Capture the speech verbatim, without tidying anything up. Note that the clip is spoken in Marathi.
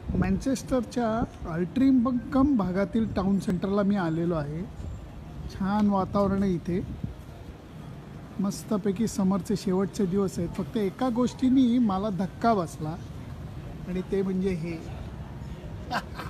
मँचेस्टरच्या अल्ट्रिम्बकम भागातील टाउन सेंटरला मी आलेलो आहे. छान वातावरण आहे इथे. मस्तपैकी समरचे शेवटचे दिवस आहेत. फक्त एका गोष्टीने मला धक्का बसला आणि ते म्हणजे हे